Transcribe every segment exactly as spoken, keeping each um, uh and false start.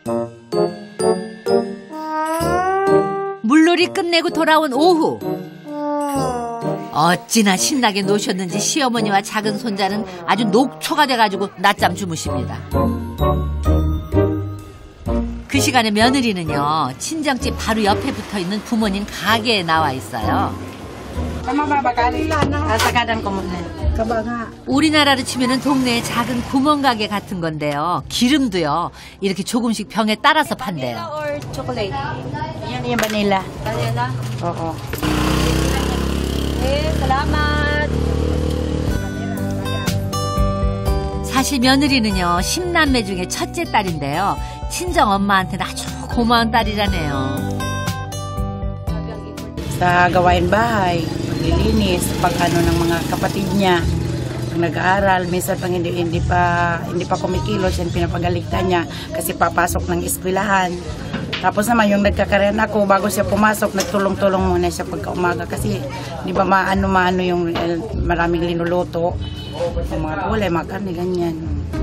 물놀이 끝내고 돌아온 오후. 어찌나 신나게 노셨는지 시어머니와 작은 손자는 아주 녹초가 돼가지고 낮잠 주무십니다. 그 시간에 며느리는요, 친정집 바로 옆에 붙어있는 부모님 가게에 나와 있어요. 우리나라로 치면은 동네에 작은 구멍가게 같은 건데요. 기름도요, 이렇게 조금씩 병에 따라서 판대요. 초콜릿. Yan yung vanilla. Vanilla? Oo. 네, salamat. 사실 며느리는요, 십남매 중에 첫째 딸인데요. 친정 엄마한테는 아주 고마운 딸이라네요. Sa gawain bahay, paglilinis, pag-ano ng mga kapatid niya, pag nag-aaral, minsan pang hindi, hindi pa hindi pa kumikilos, yan pinapagaligtan niya kasi papasok ng eskwelahan. Tapos naman yung nagkakaroon ako, bago siya pumasok, nagtulong-tulong muna siya pagka-umaga kasi di ba maano-maano yung eh, maraming linuluto. Yung mga gulay, mga karne, ganyan.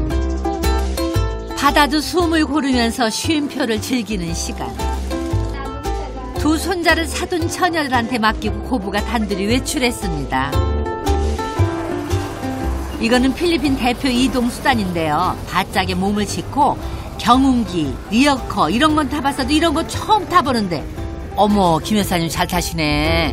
바다도 숨을 고르면서 쉼표를 즐기는 시간. 두 손자를 사돈 처녀들한테 맡기고 고부가 단둘이 외출했습니다. 이거는 필리핀 대표 이동 수단인데요. 바짝에 몸을 싣고 경운기, 리어커 이런 건 타봤어도 이런 거 처음 타보는데 어머, 김 여사님 잘 타시네.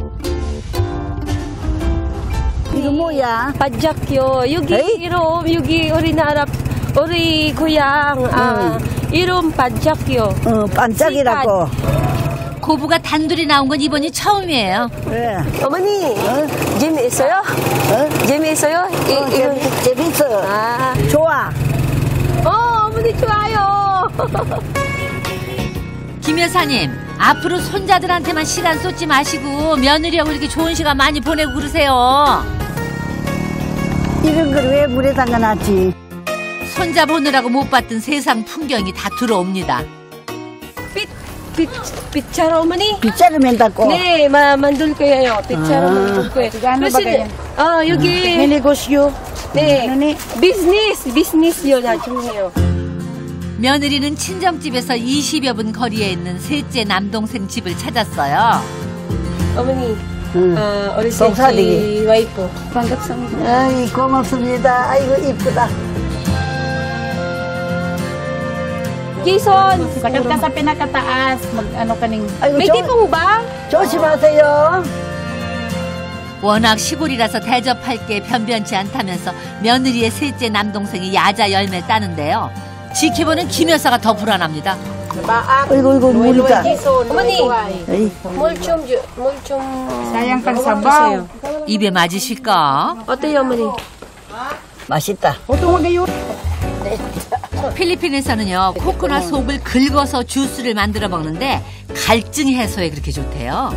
이거 뭐야? Pajakyo. Yugi irom, yugi urinarap, uri 고향. 아, 이름 Pajakyo. 어, 반짝이라고. 고부가 단둘이 나온 건 이번이 처음이에요. 왜? 어머니, 어? 재미있어요? 어? 재미있어요? 이, 어, 이거. 재밌, 재밌어. 아, 좋아. 어, 어머니 좋아요. 김 여사님, 앞으로 손자들한테만 시간 쏟지 마시고 며느리하고 이렇게 좋은 시간 많이 보내고 그러세요. 이런 걸 왜 물에 담가놨지? 손자 보느라고 못 봤던 세상 풍경이 다 들어옵니다. 빛, 빛, 빛차로 어머니? 빗자루 맨다고? 네, 마, 만들 거예요. 빛차로 아. 만들 거예요. Gano ba ganyan? 어, 여기. May negosyo. 네, ano ni? 비즈니스, 비즈니스요, 나중에요. 며느리는 친정집에서 이십여 분 거리에 있는 셋째 남동생 집을 찾았어요. 어머니, 응. 어, 어릴 송사리기. 때 와이프. 반갑습니다. 아이, 고맙습니다. 아이고, 이쁘다. Jason, Sakit ka sa pinakataas, mag-ano ka ning... 아이고, may 조, tipong ba? 조심하세요. 워낙 시골이라서 대접할 게 변변치 않다면서 며느리의 셋째 남동생이 야자 열매 따는데요. 지켜보는 김 여사가 더 불안합니다. 아이고, 아이고, 물이다. 어머니, 에이. 물 좀, 주- 물 좀. Sayang kang sabaw. 입에 맞으실까? 어때요, 어머니? 맛있다. Huwag magayon. 필리핀에서는요, 코코넛 속을 긁어서 주스를 만들어 먹는데 갈증 해소에 그렇게 좋대요.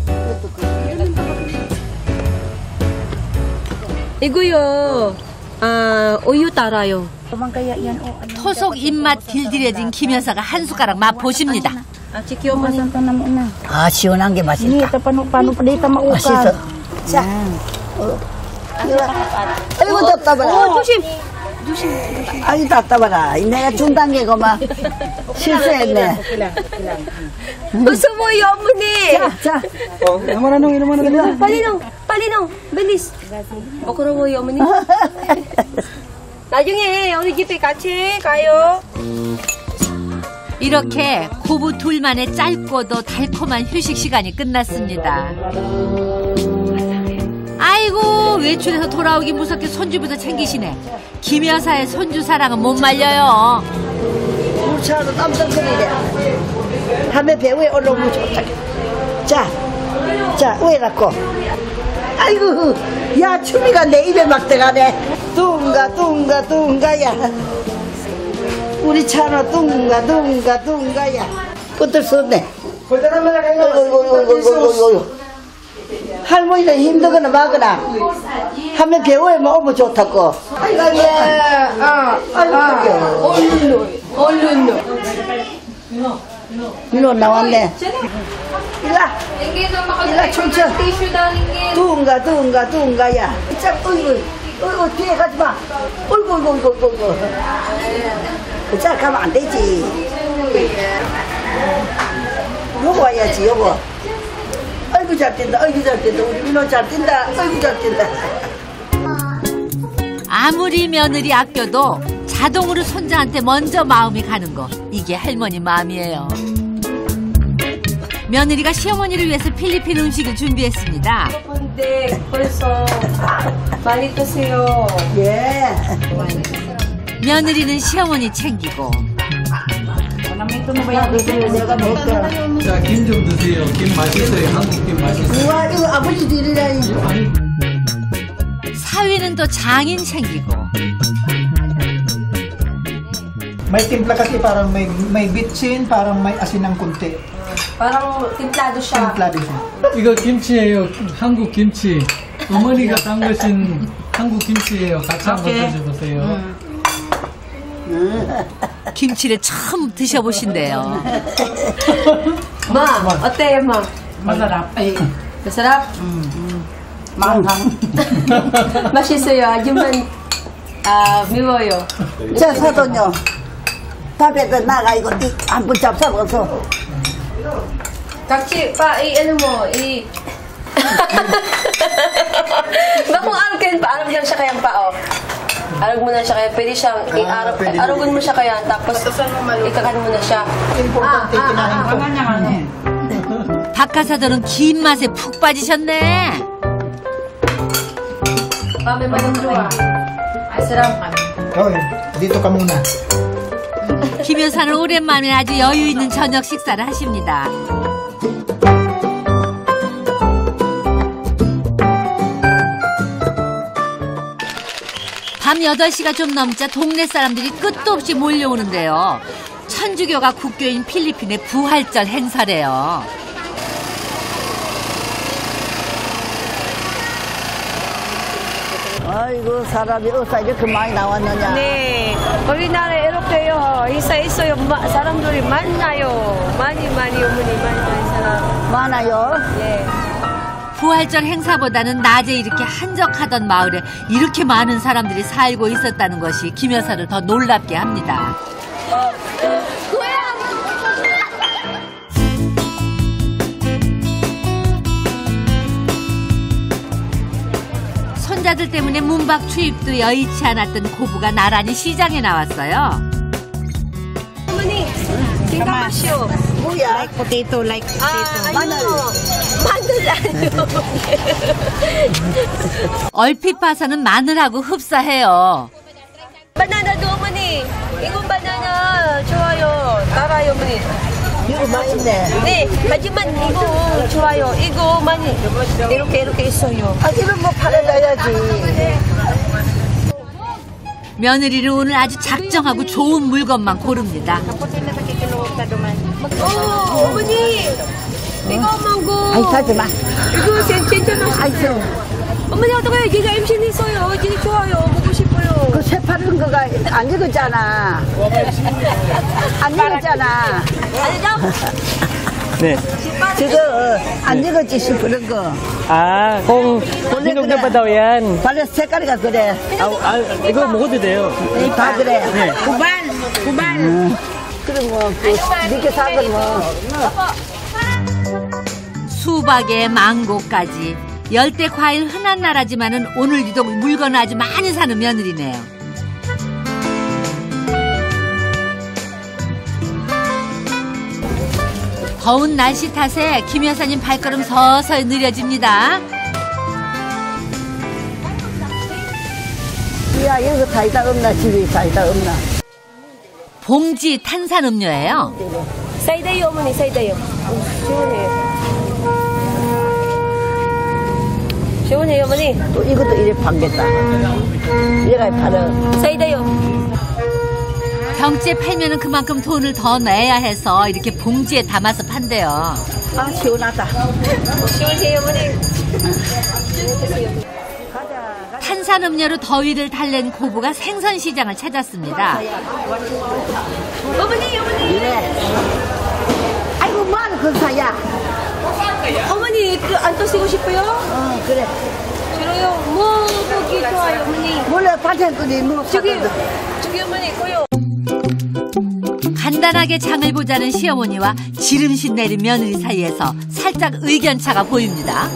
이거요, 아, 우유 따라요. 토속 입맛 길들여진 김 여사가 한 숟가락 맛보십니다. 아, 지키 어머니. 아, 시원한 게 맛있다. Ito, paano, paano pa dito maukal? 맛있어. 자. 어. 아이고, 답답하라. 어, 조심. 아이고, 답답하라. 내가 준단 게 그만 실수했네. 어서 보여, 어머니. 자, 자. Naman anong, inuman anong. 빨리 너, 빨리 너, 비lis. 부끄러워요, 어머니. 나중에 우리 집에 같이 가요. 이렇게 고부 둘만의 짧고도 달콤한 휴식 시간이 끝났습니다. 아이고, 외출해서 돌아오기 무섭게 손주부터 챙기시네. 김 여사의 손주 사랑은 못 말려요. 물차로 땀떡거리래. 하면 배우에 올라오면 좋다. 자, 자, 우에라고. 아이고, 야, 추미가 내 입에 막 들어가네. 둥가, 둥가, 둥가야. 우리 차로 둥가, 둥가, 둥가야. 어떨 수 없네. 어이구, 할머니는 힘들거나 마거나 하면 배우에만 오면 좋다고. 아이고, 예. 아, 아이고, 얼른, 얼른. 일로 나왔네. 일라, 일라 춤춰. 둥가, 둥가, 둥가야. 자, 어이구, 어이구, 뒤에 가지 마. 어이구, 어이구, 어이구, 어이구. 자, 가면 안 되지. 봐야지 여보. 아이고 잘 뛴다. 아이고 잘 뛴다. 우리 민호 잘 뛴다. 아이고 잘 뛴다. 아무리 며느리 아껴도 자동으로 손자한테 먼저 마음이 가는 거, 이게 할머니 마음이에요. 며느리가 시어머니를 위해서 필리핀 음식을 준비했습니다. 근데 벌써 많이 드세요. 예. 며느리는 시어머니 챙기고 내가 먹을게. 자, 김 좀 드세요. 김 맛있어요. 한국 김 맛있어요. 우와 이거 아버지도 이리라니. 사위는 또 장인 챙기고 May timpla kasi parang may may bitchin, parang may asin ng kunti. Parang timplado siya. Timplado siya. 이거 김치예요. 한국 김치. 어머니가 담그신 한국 김치예요. 같이 한번 드셔보세요. 김치를 처음 드셔보신대요. Ma, 어때요, ma? Masarap. Ay, Masarap? maanghang. 맛있어요. 하지만 아, 미워요. 자 사돈요. 밥에다 나가 이거 한번 잡숴봐서. Kakchi, pa, i, ano mo, i... Ba kung arugin pa, arugin siya kayang pa, oh. Arug mo na siya kaya, pwede siyang i-arug, arugin mo siya kaya, tapos ikakan mo na siya. Importante kinain ko. 박하사도는 긴 맛에 푹 빠지셨네. Pa, may malungluwa. Ay, sarap. Okay, dito ka muna. 김 여사는 오랜만에 아주 여유 있는 저녁 식사를 하십니다. 밤 여덟 시가 좀 넘자 동네 사람들이 끝도 없이 몰려오는데요. 천주교가 국교인 필리핀의 부활절 행사래요. 아이고 사람이 어디서 이렇게 많이 나왔느냐. 네, 우리나라에 이렇게요. 행사 있어요. 마, 사람들이 많아요. 많이 많이 어머니 많이 많이 사람. 많아요. 예. 부활절 행사보다는 낮에 이렇게 한적하던 마을에 이렇게 많은 사람들이 살고 있었다는 것이 김 여사를 더 놀랍게 합니다. 손자들 때문에 문밖 출입도 여의치 않았던 고부가 나란히 시장에 나왔어요. 어머니, 생각하시오. 뭐야? Like potato, like 아, 아니요. 마늘 아니요. 얼핏 봐서는 마늘하고 흡사해요. 바나나도 어머니. 이건 바나나 좋아요. 따라요 어머니. 이거 맛있네. 네, 하지만 이거 좋아요. 이거 많이 이렇게 이렇게 있어요. 아 이런 거 팔아놔야지. 며느리는 오늘 아주 작정하고 좋은 물건만 고릅니다. 오, 어머니. 이거 망고. 아이 사지 마. 이거 진짜 맛있어요. 어머니 어떡해요? 얘가 임신 있어요. 진짜 좋아요. 먹고 싶어요. 그 새파른 거가 안 익었잖아. 안 익었잖아. 아니죠? 네. 저거 안 익었지 싶은 거. 아, kung 원래 hinog 그래. na pa daw yan. 원래 색깔이가 그래. 아, 아, 이거 먹어도 돼요. 다 그래. 네. 구발, 구발. 그럼 뭐, 그, 니께 사건 뭐. 수박에 망고까지 열대 과일 흔한 나라지만은 오늘 유독 물건을 아주 많이 사는 며느리네요. 더운 날씨 탓에 김 여사님 발걸음 서서히 느려집니다. 야, 여기 사이다 없나? 집에 사이다 없나? 봉지 탄산음료예요. 사이다요 어머니 사이다요. 오, 시원해요. 시원해요 어머니. 또 이것도 이래 판겠다. 얘가 팔아. 사이다요. 병지에 팔면은 그만큼 돈을 더 내야 해서 이렇게 봉지에 담아서 판대요. 아, 시원하다. 시원해요 어머니. 탄산음료로 더위를 달랜 고부가 생선시장을 찾았습니다. 어머니 어머니. 그래. 아이고, 뭐하는 그 사야? 어머니 그 안 떠쓰고 싶어요? 어, 그래. 싫어요. 뭐 먹기 좋아요 어머니. 원래 파텐 끓이 뭐. 저기 저기 어머니 거요. 간단하게 장을 보자는 시어머니와 지름신 내린 며느리 사이에서 살짝 의견차가 보입니다.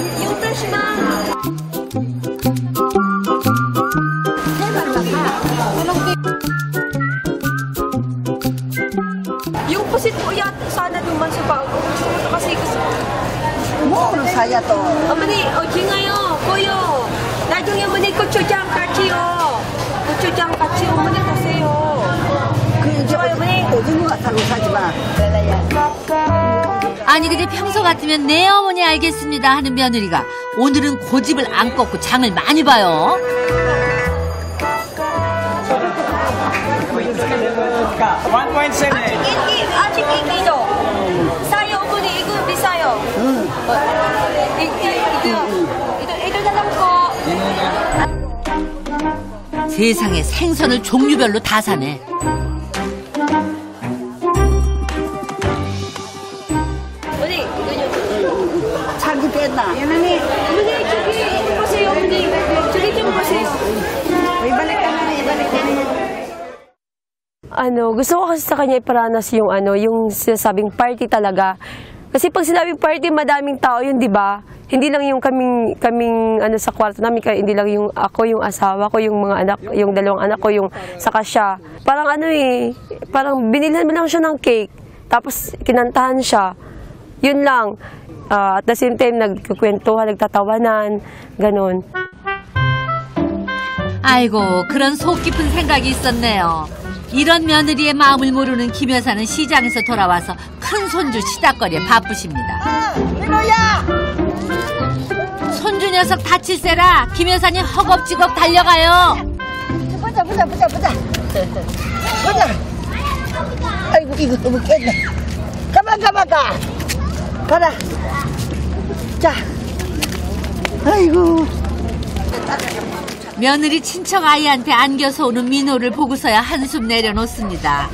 Yung pusit po yan, sana duman sa bago. Kasi gusto ko. 뭐로 사야 또? 어머니, 어징어요, 고요. 나중에 어머니 고추장 같이요. 고추장 같이 어머니 사세요. 그 이제 어머니 오징어 사로 사지 마. 아니 근데 평소 같으면 네 어머니 알겠습니다 하는 며느리가 오늘은 고집을 안 꺾고 장을 많이 봐요. one point seven. 이, 아직 이기죠? 싸요, 어머니. 이거 비싸요. 응. 이, 이, 이거요. 이거, 이거 달라고. 세상에 생선을 종류별로 다 사네. 어머니, 이거요. 자기 뺐나? 어머니, 저기 좀 보세요, 어머니. 저기 좀 보세요. 이번에 까나 이번에 까나. Ano, gusto ko kasi sa kanya iparanas yung ano, yung sinasabing party talaga. Kasi pag sinabing party, madaming tao yun, di ba? Hindi lang yung kaming, kaming ano sa kwarto namin, hindi lang yung ako, yung asawa ko, yung mga anak, yung dalawang anak ko, yung saka siya. Parang ano eh, parang binilhan mo lang siya ng cake, tapos kinantahan siya. Yun lang. Uh, at the same time, nagkukwentuhan, nagtatawanan, ganun. 아이고 그런 속 깊은 생각이 있었네요. 이런 며느리의 마음을 모르는 김 여사는 시장에서 돌아와서 큰 손주 치닥거리에 바쁘십니다. 민호야! 손주 녀석 다칠세라 김 여사님 허겁지겁 달려가요. 보자 보자 보자 보자. 보자. 아이고 이거 너무 깼네. 가만 가만 가. 가라. 자. 아이고. 며느리 친척 아이한테 안겨서 오는 민호를 보고서야 한숨 내려놓습니다.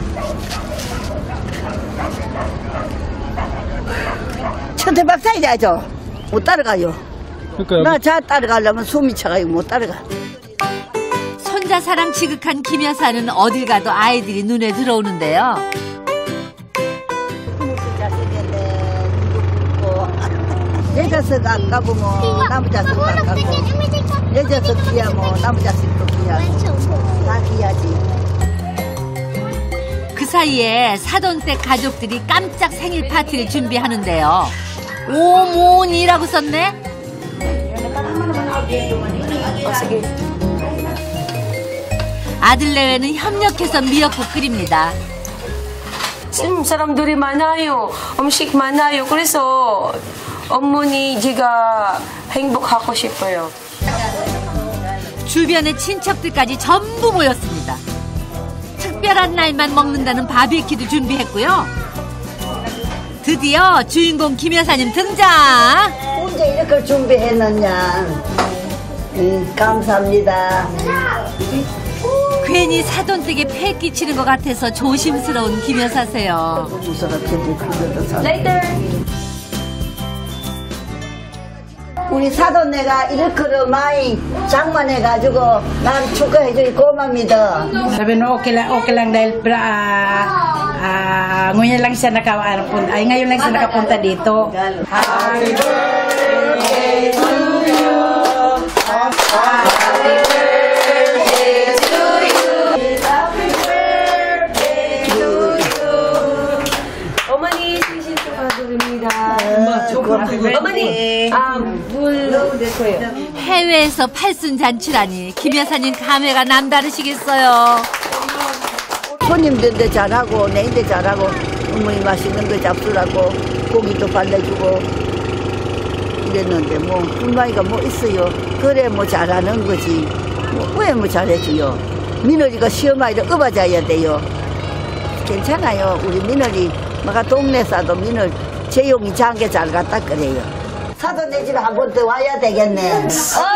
천태박 사이야죠. 못 따라가요. 그러니까 나 자 따라가려면 숨이 차가요. 못 따라가. 손자 사랑 지극한 김 여사는 어딜 가도 아이들이 눈에 들어오는데요. 내 자식 안 가보면 남의 자식 안 가고 내 자식 귀하면 남의 자식도 귀하고 다 귀하지. 그 사이에 사돈댁 가족들이 깜짝 생일 파티를 준비하는데요. 오몬이라고 썼네? 아들 내외는 협력해서 미역국 끓입니다. 음, 사람들이 많아요. 음식 많아요. 그래서 어머니 제가 행복하고 싶어요. 주변의 친척들까지 전부 모였습니다. 특별한 날만 먹는다는 바비큐도 준비했고요. 드디어 주인공 김 여사님 등장. 언제 이렇게 준비했느냐. 음, 감사합니다. 괜히 사돈댁에 패 끼치는 것 같아서 조심스러운 김 여사세요. 우리 사돈네가 이렇게 많이 장만해가지고 난 축하해주기 고맙습니다. Sabi no, okay lang, okay lang dahil pra, ah, ah, ngayon lang siya nakapunta, ay ngayon lang siya nakapunta dito. Happy birthday to you. Happy birthday to you. Happy birthday to you. 어머니 생신 축하드립니다. 어머니, 아, 물 넣으세요. 해외에서 팔순 잔치라니 김 여사님 감회가 남다르시겠어요. 손님들도 잘하고 내인데 잘하고 어머니 맛있는 거 잡수라고 고기도 발라주고 이랬는데 뭐 불만이가 뭐 있어요. 그래 뭐 잘하는 거지. 뭐 왜 뭐 잘해줘요. 민호리가 시어머니를 업어줘야 돼요. 괜찮아요. 우리 민호리 뭐가 동네 사도 민호 재용이 장게 잘 갔다 그래요. 사돈 내 집에 한 번 더 와야 되겠네.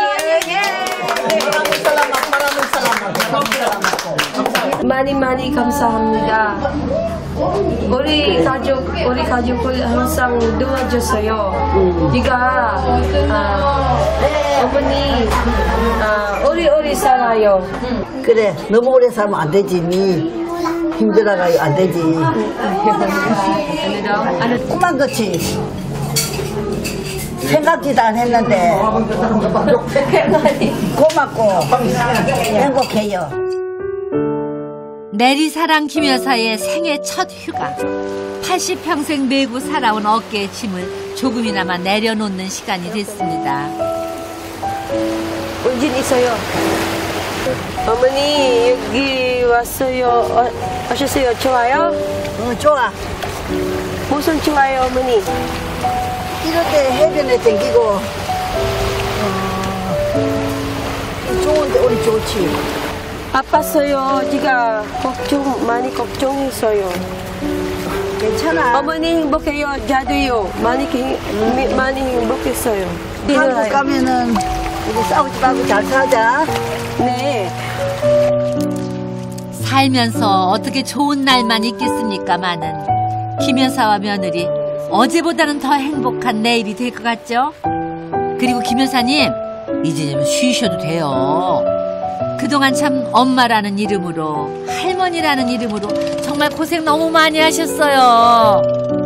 많이 많이 감사합니다. 우리 가족, 우리 가족을 항상 도와줬어요. 네가 아, 어머니 아, 오래오래 살아요. 그래 너무 오래 살면 안 되지 니. 힘들어가요. 안 되지. Ano daw? Ano? 그만 그치. 생각지도 안 했는데 고맙고 행복해요. 내리사랑 김 여사의 생애 첫 휴가. 팔십 평생 메고 살아온 어깨의 짐을 조금이나마 내려놓는 시간이 됐습니다. Ujin 있어요. 어머니 여기 왔어요. 어, 오셨어요. 좋아요? 어, 좋아. 무슨 좋아요, 어머니? 이럴 때 해변에 댕기고 어, 좋은데 우리 좋지. 아팠어요. 제가 걱정 많이 걱정했어요. 괜찮아. 어머니 행복해요. 저도요. 많이 행- 미- 많이 행복했어요. 한국 가면은 우리 싸우지 말고 잘 살자. 네. 살면서 어떻게 좋은 날만 있겠습니까마는 김 여사와 며느리 어제보다는 더 행복한 내일이 될 것 같죠? 그리고 김 여사님 이제 좀 쉬셔도 돼요. 그동안 참 엄마라는 이름으로 할머니라는 이름으로 정말 고생 너무 많이 하셨어요.